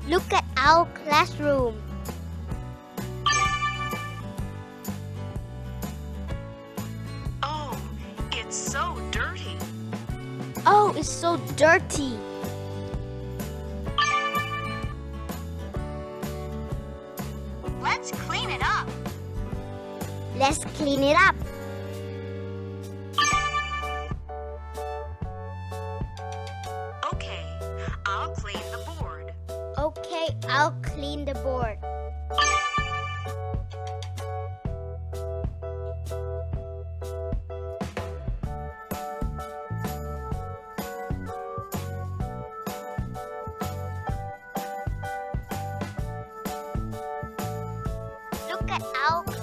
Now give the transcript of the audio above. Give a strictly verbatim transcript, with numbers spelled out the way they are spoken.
Look at our classroom. Oh, it's so dirty. Oh, it's so dirty. Let's clean it up. Let's clean it up. Okay, I'll clean the board. Okay, I'll clean the board. Look at our